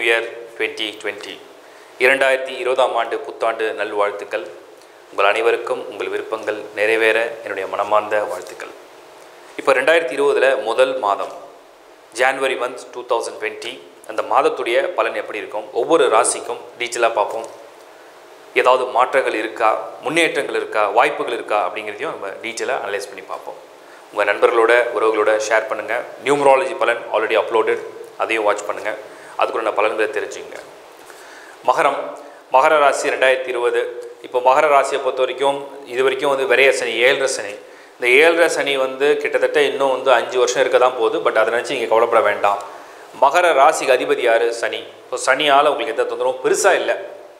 Year 2020 2020ஆம் ஆண்டு புத்தாண்டு நல்வாழ்த்துக்கள். உங்கள் அனைவருக்கும் உங்கள் விருப்பங்கள் நிறைவேற என்னுடைய மனமார்ந்த வாழ்த்துக்கள். இப்போ 2020 முதல் மாதம் ஜான்வரி மந்த் 2020 அந்த மாதத்துடைய பலன் எப்படி இருக்கும், ஒவ்வொரு ராசிக்கும் டீட்டெயிலாக பார்ப்போம். ஏதாவது மாற்றங்கள் இருக்கா, முன்னேற்றங்கள் இருக்கா, வாய்ப்புகள் இருக்கா அப்படிங்கிறதையும் நம்ம டீட்டெயிலாக அனலைஸ் பண்ணி பார்ப்போம். உங்கள் நண்பர்களோட உறவுகளோட ஷேர் பண்ணுங்கள். நியூமராலஜி பலன் ஆல்ரெடி அப்லோடட், அதையும் வாட்ச் பண்ணுங்கள். அதுக்குள்ள பலன்களை தெரிஞ்சுங்க. மகர ராசி 2020. இப்போ மகர ராசியை பொறுத்த வரைக்கும் இது வரைக்கும் விரைய சனி, 7.5 சனி. இந்த 7.5 சனி கிட்டத்தட்ட இன்னும் 5 வருஷம் இருக்க தான் போகுது. பட் அதை நினச்சி இங்கே கவலைப்பட வேண்டாம். மகர ராசிக்கு அதிபதி யார்? சனி. ஸோ சனியால் உங்களுக்கு எந்த தொந்தரவும் பெருசாக இல்லை.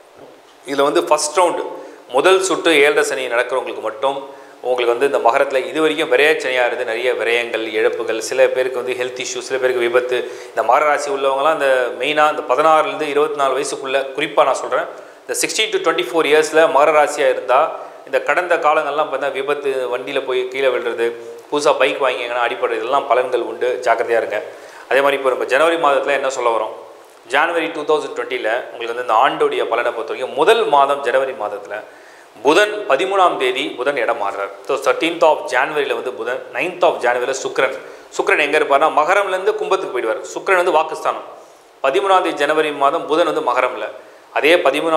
இதில் ஃபஸ்ட் ரவுண்டு முதல் சுட்டு 7.5 சனி நடக்கிறவங்களுக்கு மட்டும் உங்களுக்கு இந்த மகரத்தில் இது வரைக்கும் விரைய சனியாக இருந்து நிறைய விரயங்கள், இழப்புகள், சில பேருக்கு ஹெல்த் இஷ்யூ, சில பேருக்கு விபத்து. இந்த மகர ராசி உள்ளவங்களாம் இந்த மெயினாக இந்த 16 24 வயசுக்குள்ளே குறிப்பாக நான் சொல்கிறேன், இந்த 16 to 24 இயர்ஸில் மகர ராசியாக இருந்தால் இந்த கடந்த காலங்கள்லாம் பார்த்தா விபத்து, வண்டியில் போய் கீழே விழுறது, புதுசாக பைக் வாங்கிங்கன்னா அடிப்படுறது, இதெல்லாம் பலன்கள் உண்டு. ஜாக்கிரதையாக இருங்க. அதே மாதிரி இப்போ நம்ம ஜனவரி மாதத்தில் என்ன சொல்ல வரோம், ஜான்வரி 2020 உங்களுக்கு இந்த ஆண்டோடைய பலனை பொறுத்த வரைக்கும் முதல் மாதம் ஜனவரி மாதத்தில் புதன் 13ஆம் தேதி புதன் இடம் மாறுறார். ஸோ 13th of January புதன், 9th of January சுக்ரன் எங்கே இருப்பார்னா மகரம்லேருந்து கும்பத்துக்கு போயிடுவார். சுக்ரன் வாக்குஸ்தானம். 13ஆம் தேதி ஜனவரி மாதம் புதன் மகரமில். அதே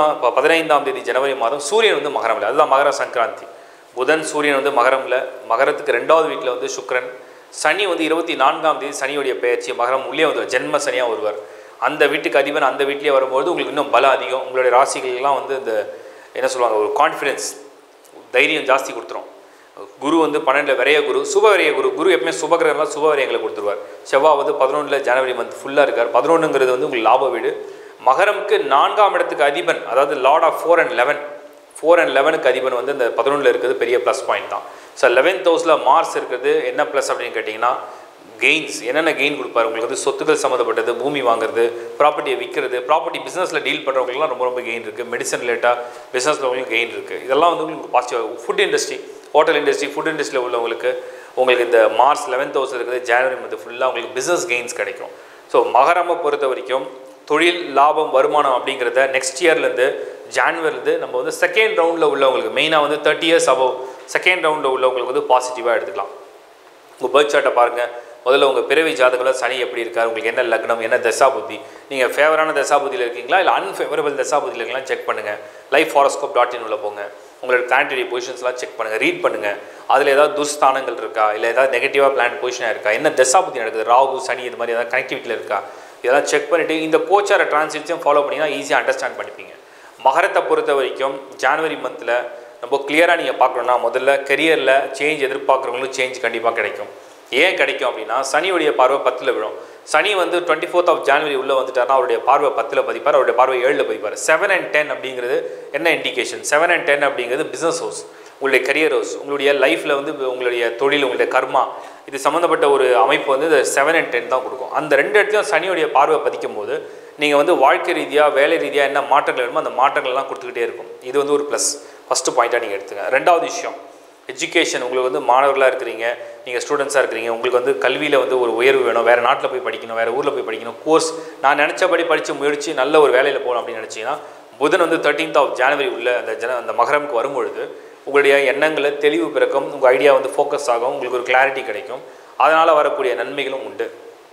15ஆம் தேதி ஜனவரி மாதம் சூரியன் மகரமில். அதுதான் மகர சங்கராந்தி. புதன் சூரியன் மகரமில், மகரத்துக்கு 2வது வீட்டில் சுக்ரன். சனி 24ஆம் தேதி சனியுடைய பெயர்ச்சி மகரம் உள்ளே ஜென்ம சனியாக வருவார். அந்த வீட்டுக்கு அதிபன் அந்த வீட்டிலே வரும்போது உங்களுக்கு இன்னும் பலம் அதிகம். உங்களுடைய ராசிகள்லாம் இந்த என்ன சொல்லுவாங்க, ஒரு கான்ஃபிடென்ஸ், தைரியம் ஜாஸ்தி கொடுத்துரும். குரு 12 விரைய குரு, சுப விரைய குரு. குரு எப்பவுமே சுபகிரகம்லாம் சுப விரயங்களை கொடுத்துருவார். செவ்வாய் 11 ஜனவரி மந்த் ஃபுல்லாக இருக்கார். 11ங்கிறது உங்களுக்கு லாப வீடு. மகரமுக்கு 4ஆம் இடத்துக்கு அதிபன், அதாவது லார்ட் ஆஃப் 4 and 11. 4 and 11க்கு அதிபன் இந்த 11 இருக்கிறது பெரிய ப்ளஸ் பாயிண்ட் தான். ஸோ 11th ஹவுஸில் மார்ஸ் இருக்கிறது என்ன ப்ளஸ் அப்படின்னு கேட்டிங்கன்னா, கெயின்ஸ். என்னென்ன கெயின் கொடுப்பார் உங்களுக்கு சொத்துக்கள் சம்மந்தப்பட்டது, பூமி வாங்குறது, ப்ராப்பர்ட்டியை விற்கிறது, ப்ராப்பர்ட்டி பிஸ்னஸில் டீல் பண்ணுறவங்களுக்குலாம் ரொம்ப கெயின் இருக்குது. மெடிசன் ரிலேட்டாக பிஸ்னஸில் உங்களுக்கு கெயின் இருக்குது. இதெல்லாம் உங்களுக்கு பாசிட்டிவாக. Food industry, hotel industry, food இண்டஸ்ட்ரியில் உள்ளவங்களுக்கு உங்களுக்கு இந்த மார்ச் 11th ஹவுஸ் இருக்குது ஜனவரி மந்த் ஃபுல்லாக உங்களுக்கு பிஸ்னஸ் கெயின்ஸ் கிடைக்கும். ஸோ மகரமை பொறுத்த வரைக்கும் தொழில் லாபம் வருமானம் அப்படிங்கிறத நெக்ஸ்ட் இயர்லேருந்து ஜான்வரிலேருந்து நம்ம செகண்ட் ரவுண்டில் உள்ளவங்களுக்கு மெயினாக 30 years above செகண்ட் ரவுண்டில் உள்ளவங்களுக்கு பாசிட்டிவாக எடுத்துக்கலாம். உங்கள் பர்த் சார்ட்டை பாருங்கள். முதல்ல உங்கள் பிறவி ஜாதகத்தில் சனி எப்படி இருக்கார், உங்களுக்கு என்ன லக்னம், என்ன தசாபுத்தி, நீங்கள் ஃபேவரான தசாபுத்தியில் இருக்கீங்களா இல்லை அன்ஃபேவரபிள் தசாபுத்தியில் இருக்கீங்களா செக் பண்ணுங்கள். LifeHoroscope.in உள்ள போங்க. உங்களோட பிளானட்டரி பொசிஷன்ஸ்லாம் செக் பண்ணுங்கள், ரீட் பண்ணுங்கள். அதில் ஏதாவது துர்ஸ்தானங்கள் இருக்கா, இல்லை ஏதாவது நெகட்டிவாக பிளான் பொசிஷனாக இருக்கா, என்ன தசாபுத்தி நடக்குது, ராகு சனி இது மாதிரி ஏதாவது கனெக்டிவிட்டியில் இருக்கா, இதெல்லாம் செக் பண்ணிவிட்டு இந்த கோச்சார டிரான்சிட்ஸையும் ஃபாலோ பண்ணிங்கன்னா ஈஸியாக அண்டர்ஸ்டாண்ட் பண்ணிப்பீங்க. மகரத்தை பொறுத்த வரைக்கும் ஜான்வரி மந்தில் ரொம்ப கிளியராக நீங்கள் பார்க்கணுன்னா முதல்ல கெரியரில் சேஞ்ச் எதிர்பார்க்குறவங்களும் சேஞ்ச் கண்டிப்பாக கிடைக்கும். ஏன் கிடைக்கும் அப்படின்னா சனியுடைய பார்வை 10ல் விழும். சனி 24th of January உள்ளே வந்துட்டார்னா அவருடைய பார்வை 10ல் பதிப்பார், அவருடைய பார்வை 7ல் பதிப்பார். 7 and 10 அப்படிங்கிறது என்ன இண்டிகேஷன்? 7 and 10 அப்படிங்கிறது பிஸ்னஸ் ஹவுஸ், உங்களுடைய கரியர் ஹவுஸ், உங்களுடைய லைஃப்பில் உங்களுடைய தொழில், உங்களுடைய கர்மா, இது சம்மந்தப்பட்ட ஒரு அமைப்பு இந்த 7 and 10 தான் கொடுக்கும். அந்த 2 இடத்துலையும் சனியுடைய பார்வை பதிக்கும் போது நீங்கள் வாழ்க்கை ரீதியாக வேலை ரீதியாக என்ன மாற்றங்கள் வேணுமோ அந்த மாற்றங்கள்லாம் கொடுத்துக்கிட்டே இருக்கும். இது ஒரு ப்ளஸ். ஃபஸ்ட்டு பாயிண்ட்டாக நீங்கள் எடுத்துங்க. 2வது விஷயம் எஜுகேஷன். உங்களுக்கு மாணவர்களாக இருக்கிறீங்க, நீங்கள் ஸ்டூடெண்ட்ஸாக இருக்கிறீங்க, உங்களுக்கு கல்வியில் ஒரு உயர்வு வேணும், வேறு நாட்டில் போய் படிக்கணும், வேறு ஊரில் போய் படிக்கணும், கோர்ஸ் நான் நினச்சபடி படித்து முயற்சி நல்ல ஒரு வேலையில் போகணும் அப்படின்னு நினச்சிங்கன்னா புதன் 13th of January உள்ள அந்த மகரமுக்கு வரும்பொழுது உங்களுடைய எண்ணங்களை தெளிவு பிறக்கும், உங்கள் ஐடியா ஃபோக்கஸ் ஆகும், உங்களுக்கு ஒரு கிளாரிட்டி கிடைக்கும். அதனால் வரக்கூடிய நன்மைகளும் உண்டு.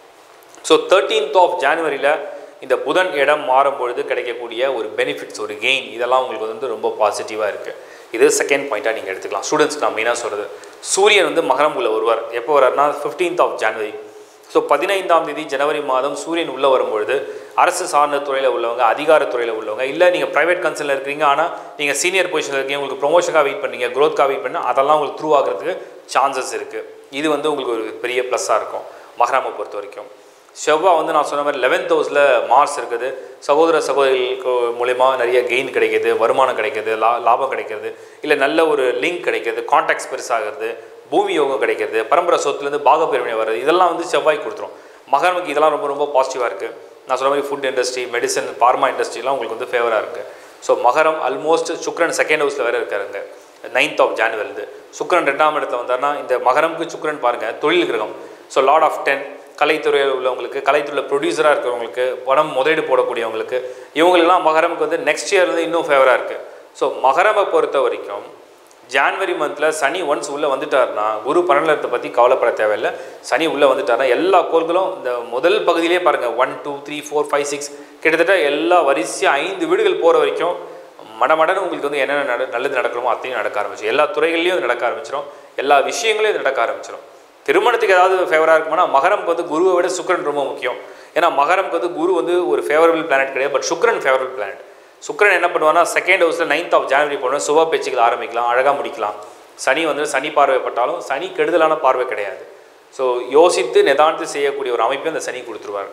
ஸோ 13th of January இந்த புதன் இடம் மாறும்பொழுது கிடைக்கக்கூடிய ஒரு பெனிஃபிட்ஸ், ஒரு கெயின், இதெல்லாம் உங்களுக்கு ரொம்ப பாசிட்டிவாக இருக்குது. இது செகண்ட் பாயிண்ட்டாக நீங்கள் எடுத்துக்கலாம். ஸ்டூடெண்ட்ஸ்க்கு நான் மெயினாக சொல்கிறது, சூரியன் மகரம் உள்ள வருவார். எப்போ வர்றாருன்னா 15th of January. ஸோ 15ஆம் தேதி ஜனவரி மாதம் சூரியன் உள்ளே வரும்பொழுது அரசு சார்ந்த துறையில் உள்ளவங்க, அதிகாரத்துறையில் உள்ளவங்க, இல்லை நீங்கள் ப்ரைவேட் கன்சர்னில் இருக்கிறீங்க ஆனால் நீங்கள் சீனியர் பொசிஷனில் இருக்கீங்க, உங்களுக்கு ப்ரொமோஷனுக்காக வெயிட் பண்ணுறீங்க, க்ரோத்காக வெயிட் பண்ணால் அதெல்லாம் உங்களுக்கு த்ரூ ஆகிறதுக்கு சான்சஸ் இருக்குது. இது உங்களுக்கு ஒரு பெரிய ப்ளஸ்ஸாக இருக்கும் மகரமை பொறுத்த வரைக்கும். செவ்வாய் நான் சொன்ன மாதிரி 11th ஹவுஸில் மார்ஸ் இருக்குது. சகோதர சகோதரிகளுக்கு மூலமா நிறைய கெயின் கிடைக்கிது, வருமானம் கிடைக்கிது, லாபம் கிடைக்கிறது, இல்லை நல்ல ஒரு லிங்க் கிடைக்கிது, கான்டாக்ட்ஸ் பெருசாகிறது, பூமி யோகம் கிடைக்கிறது, பரம்பரை சொத்துலேருந்து பாகப்பிரிவினை வர்றது, இதெல்லாம் செவ்வாய் கொடுத்துரும். மகரமுக்கு இதெல்லாம் ரொம்ப பாசிட்டிவாக இருக்குது. நான் சொன்ன மாதிரி ஃபுட் இண்டஸ்ட்ரி, மெடிசன், ஃபார்மா இண்டஸ்ட்ரிலாம் உங்களுக்கு ஃபேவராக இருக்குது. ஸோ மகரம் ஆல்மோஸ்ட் சுக்ரன் செகண்ட் ஹவுஸில் வேறு இருக்காருங்க 9th of January. சுக்ரன் 2ஆம் இடத்துல வந்தார்னா இந்த மகரமுக்கு சுக்ரன் பாருங்கள் தொழில் கிரகம். ஸோ லார்ட் ஆஃப் 10 கலைத்துறையில் உள்ளவங்களுக்கு, கலைத்துறையில் ப்ரொடியூசராக இருக்கிறவங்களுக்கு, பணம் முதலீடு போடக்கூடியவங்களுக்கு, இவங்களெல்லாம் மகரமுக்கு வந்து நெக்ஸ்ட் இயர் வந்து இன்னும் ஃபேவராக இருக்குது. ஸோ மகரமை பொறுத்த வரைக்கும் ஜான்வரி மந்தில் சனி ஒன்ஸ் உள்ளே வந்துட்டார்னா குரு 12 பற்றி கவலைப்பட தேவையில்லை. சனி உள்ளே வந்துட்டார்னா எல்லா கோள்களும் இந்த முதல் பகுதியிலே பாருங்கள் 1 2 3 4 5 6 கிட்டத்தட்ட எல்லா வரிசையாக 5 வீடுகள் போகிற வரைக்கும் மடமடன்னு உங்களுக்கு வந்து என்னென்ன நல்லது நடக்கணுமோ அத்தையும் நடக்க ஆரம்பிச்சிடும். எல்லா துறைகள்லையும் நடக்க ஆரம்பிச்சிடும், எல்லா விஷயங்களையும் நடக்க ஆரம்பிச்சிடும். திருமணத்துக்கு ஏதாவது ஃபேவராக இருக்குமானா மகரமுக்கு வந்து குருவை விட சுக்கிரன் ரொம்ப முக்கியம். ஏன்னா மகரமுக்கு வந்து குரு வந்து ஒரு ஃபேவரபிள் பிளானட் கிடையாது, பட் சுக்கிரன் ஃபேவரபிள் பிளானட். சுக்கிரன் என்ன பண்ணுவான்னா 2nd ஹவுஸில் 9th ஆஃப் ஜனவரி போனால் சுப பேச்சுக்கள் ஆரம்பிக்கலாம், அழகாக முடிக்கலாம். சனி வந்து சனி பார்வைப்பட்டாலும் சனி கெடுதலான பார்வை கிடையாது. ஸோ யோசித்து நிதானித்து செய்யக்கூடிய ஒரு அமைப்பை அந்த சனி கொடுத்துருவார்.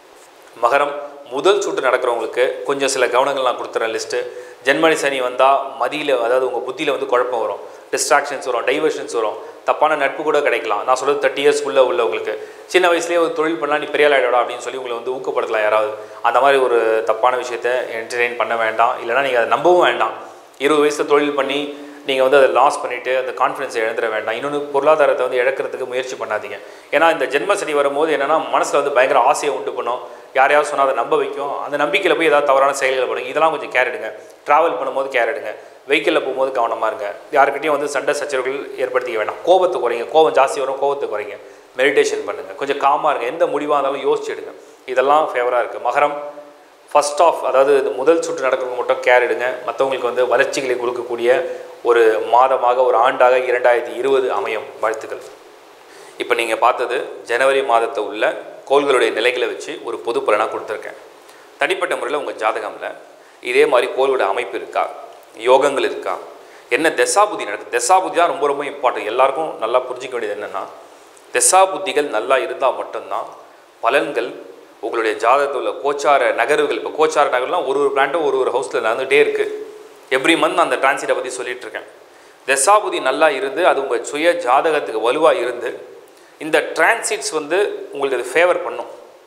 மகரம் முதல் சுற்று நடக்கிறவங்களுக்கு கொஞ்சம் சில கவனங்கள் நான் கொடுத்துறேன் லிஸ்ட்டு. ஜென்மனி சனி வந்தால் மதியில், அதாவது உங்கள் புத்தியில் வந்து குழப்பம் வரும், டிஸ்ட்ராக்ஷன்ஸ் வரும், டைவர்ஷன்ஸ் வரும், தப்பான நட்பு கூட கிடைக்கலாம். நான் சொல்கிறது 30 இயர்ஸ் உள்ளவங்களுக்கு சின்ன வயசுலேயே ஒரு தொழில் பண்ணலாம், நீ பெரிய ஆளாயிடா அப்படின்னு சொல்லி உங்களை வந்து ஊக்கப்படுத்தலாம் யாராவது. அந்த மாதிரி ஒரு தப்பான விஷயத்தை என்டர்டெயின் பண்ண வேண்டாம், இல்லைனா நீங்கள் அதை நம்பவும் வேண்டாம். 20 வயசில் தொழில் பண்ணி நீங்கள் வந்து அதை லாஸ் பண்ணிவிட்டு அந்த கான்ஃபிடன்ஸை இழந்துட வேண்டாம். இன்னொன்று பொருளாதாரத்தை வந்து இழக்கிறதுக்கு முயற்சி பண்ணாதீங்க. ஏன்னா இந்த ஜென்ம சனி வரும்போது என்னென்னா மனசில் வந்து பயங்கர ஆசையை உண்டு பண்ணும், யாரையாவது சொன்னால் அதை நம்ப வைக்கும், அந்த நம்பிக்கையில் போய் ஏதாவது தவறான செயல்களை பண்ணுங்க. இதெல்லாம் கொஞ்சம் கேர் எடுங்க. ட்ராவல் பண்ணும்போது கேர் எடுங்க, வெஹிக்கிளில் போகும்போது கவனமாக இருங்க, யாருக்கிட்டையும் வந்து சண்டை சச்சரவுகள் ஏற்படுத்திக்க வேண்டாம். கோபத்தை குறைங்க, கோபம் ஜாஸ்தி வரும், கோபத்தை குறைங்க. மெடிடேஷன் பண்ணுங்கள், கொஞ்சம் காமாக இருங்க, எந்த முடிவாக இருந்தாலும் யோசிச்சு எடுங்க. இதெல்லாம் ஃபேவராக இருக்குது. மகரம் ஃபர்ஸ்ட் ஆஃப், அதாவது இந்த முதல் சுற்று நடக்கிறவங்க மட்டும் கேர் எடுங்க. மற்றவங்களுக்கு வந்து வளர்ச்சிகளை கொடுக்கக்கூடிய ஒரு மாதமாக, ஒரு ஆண்டாக 2020 அமையும். வாழ்த்துக்கள். இப்போ நீங்கள் பார்த்தது ஜனவரி மாதத்தை உள்ள கோள்களுடைய நிலைகளை வச்சு ஒரு பொது பலனாக கொடுத்துருக்கேன். தனிப்பட்ட முறையில் உங்கள் ஜாதகமில் இதே மாதிரி கோள்களுடைய அமைப்பு இருக்கா, யோகங்கள் இருக்கா, என்ன தசாபுத்தி நடக்குது. தசாபுத்தி தான் ரொம்ப ரொம்ப இம்பார்ட்டன்ட். எல்லாருக்கும் நல்லா புரிஞ்சிக்க வேண்டியது என்னென்னா, தசாபுத்திகள் நல்லா இருந்தால் மட்டும்தான் பலன்கள் உங்களுடைய ஜாதகத்தில் உள்ள கோச்சார நகர்வுகள். இப்போ கோச்சார நகர்லாம் ஒரு பிளான்ட்டும் ஒரு ஹவுஸில் நடந்துகிட்டே இருக்குது. எவ்ரி மந்த் நான் அந்த டிரான்சிட்டை பற்றி சொல்லிகிட்டு இருக்கேன். தசாபுதி நல்லா இருந்து அது உங்கள் சுய ஜாதகத்துக்கு வலுவாக இருந்து இந்த டிரான்சிட்ஸ் வந்து உங்களுக்கு அது ஃபேவர் பண்ணும்.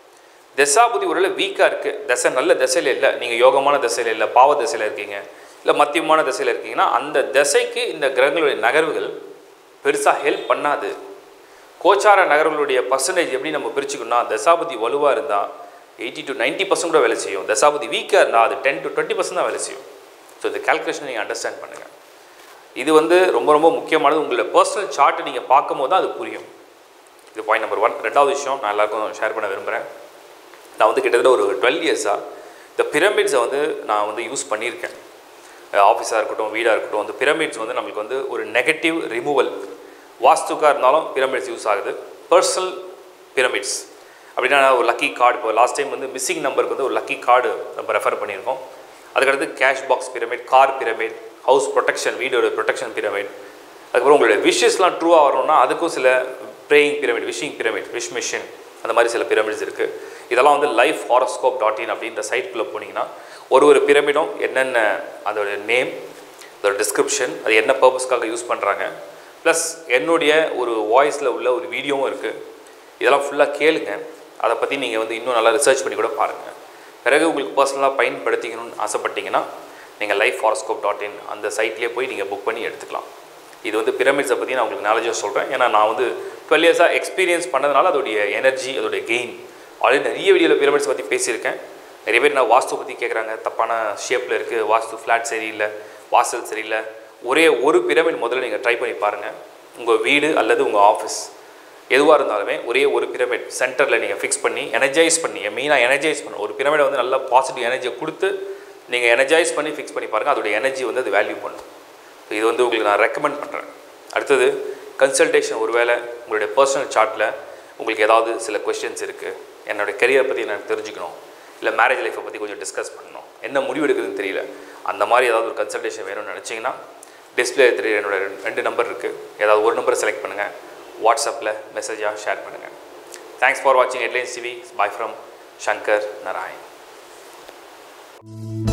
தசாபுதி ஒரு வீக்காக இருக்குது, தசை நல்ல தசையில் இல்லை, நீங்கள் யோகமான தசையில் இல்லை, பாவ தசையில் இருக்கீங்க, இல்லை மத்தியமான தசையில் இருக்கீங்கன்னா அந்த தசைக்கு இந்த கிரகங்களுடைய நகர்வுகள் பெருசாக ஹெல்ப் பண்ணாது. கோச்சார நகர்களுடைய பர்சன்டேஜ் எப்படி நம்ம பிரிச்சுக்கணும்னா, தசாபதி வலுவாக இருந்தால் 80 to 90% கூட வேலை செய்யும். தசாபதி வீக்காக இருந்தால் அது 10 to 20% தான் வேலை செய்யும். ஸோ இந்த கால்குலேஷன் நீங்கள் அண்டர்ஸ்டாண்ட் பண்ணுங்கள். இது வந்து ரொம்ப ரொம்ப முக்கியமானது. உங்களோட பர்சனல் சார்ட்டை நீங்கள் பார்க்கும் போது தான் அது புரியும். இது பாயிண்ட் நம்பர் 1. ரெண்டாவது விஷயம் நான் எல்லாருக்கும் ஷேர் பண்ண விரும்புகிறேன். நான் வந்து கிட்டத்தட்ட ஒரு 12 இயர்ஸாக இந்த பிரமிட்ஸை வந்து நான் வந்து யூஸ் பண்ணியிருக்கேன். ஆஃபீஸாக இருக்கட்டும், வீடாக இருக்கட்டும், அந்த பிரமிட்ஸ் வந்து நம்மளுக்கு வந்து ஒரு நெகட்டிவ் ரிமூவல், வாஸ்துக்காக இருந்தாலும் பிரமிட்ஸ் யூஸ் ஆகுது. பர்சனல் பிரமிட்ஸ் அப்படின்னா ஒரு லக்கி கார்டு. இப்போ லாஸ்ட் டைம் வந்து மிஸ்ஸிங் நம்பருக்கு வந்து ஒரு லக்கி கார்டு நம்ம ரெஃபர் பண்ணியிருக்கோம். அதுக்கடுத்து cash box pyramid, car pyramid, house protection, வீடோட ப்ரொடெக்ஷன் பிரமிட். அதுக்கப்புறம் உங்களுடைய விஷஸ்லாம் ட்ரூவாக வரணும்னா அதுக்கும் சில praying pyramid, wishing pyramid, wish machine, அந்த மாதிரி சில பிரமிட்ஸ் இருக்குது. இதெல்லாம் வந்து lifehoroscope.in அப்படின்ற சைட்குள்ளே போனீங்கன்னா ஒரு பிரமிடும் என்னென்ன அதோட நேம், அதோட டிஸ்கிரிப்ஷன், அது என்ன பர்பஸ்க்காக யூஸ் பண்ணுறாங்க, ப்ளஸ் என்னுடைய ஒரு வாய்ஸில் உள்ள ஒரு வீடியோவும் இருக்குது. இதெல்லாம் ஃபுல்லாக கேளுங்க. அதை பற்றி நீங்கள் வந்து இன்னும் நல்லா ரிசர்ச் பண்ணி கூட பாருங்கள். பிறகு உங்களுக்கு பர்சனலாக பயன்படுத்திக்கணும்னு ஆசைப்பட்டீங்கன்னா நீங்கள் lifehoroscope.in அந்த சைட்லேயே போய் நீங்கள் புக் பண்ணி எடுத்துக்கலாம். இது வந்து பிரமிட்ஸை பற்றி நான் உங்களுக்கு நாலேஜாக சொல்கிறேன். ஏன்னா நான் வந்து 12 இயர்ஸாக எக்ஸ்பீரியன்ஸ் பண்ணதுனால அதோடைய எனர்ஜி, அதோடைய கெயின். ஆல்ரெடி நிறைய வீடியோவில் பிரமிட்ஸ் பற்றி பேசியிருக்கேன். நிறைய பேர் நான் வாஸ்து பற்றி கேட்குறாங்க, தப்பான ஷேப்பில் இருக்குது, வாஸ்து ஃப்ளாட் சரியில்லை, வாசல் சரியில்லை. ஒரே ஒரு பிரமிட் முதல்ல நீங்கள் ட்ரை பண்ணி பாருங்கள். உங்கள் வீடு அல்லது உங்கள் ஆஃபீஸ் எதுவாக இருந்தாலுமே ஒரே ஒரு பிரமிட் சென்டரில் நீங்கள் ஃபிக்ஸ் பண்ணி எனர்ஜைஸ் பண்ணி, மெயினாக எனர்ஜைஸ் பண்ணணும். ஒரு பிரமிடை வந்து நல்லா பாசிட்டிவ் எனர்ஜியை கொடுத்து நீங்கள் எனர்ஜைஸ் பண்ணி ஃபிக்ஸ் பண்ணி பாருங்கள். அதோடைய எனர்ஜி வந்து அது வேல்யூ பண்ணும். ஸோ இது வந்து உங்களுக்கு நான் ரெக்கமெண்ட் பண்ணுறேன். அடுத்தது கன்சல்டேஷன். ஒருவேளை உங்களுடைய பர்சனல் சார்ட்டில் உங்களுக்கு ஏதாவது சில கொஸ்டின்ஸ் இருக்குது, என்னோடய கெரியரை பற்றி எனக்கு தெரிஞ்சுக்கணும், இல்லை மேரேஜ் லைஃப்பை பற்றி கொஞ்சம் டிஸ்கஸ் பண்ணணும், என்ன முடிவு எடுக்குதுன்னு தெரியல, அந்த மாதிரி ஏதாவது ஒரு கன்சல்டேஷன் வேணும்னு நினச்சிங்கன்னா டிஸ்பிளே தெரியுற என்னோட 2 நம்பர் இருக்குது. ஏதாவது ஒரு நம்பரை செலக்ட் பண்ணுங்கள், வாட்ஸ்அப்பில் மெசேஜாக ஷேர் பண்ணுங்கள். தேங்க்ஸ் ஃபார் வாட்சிங் headlines TV. Bye from Shankar Narayan.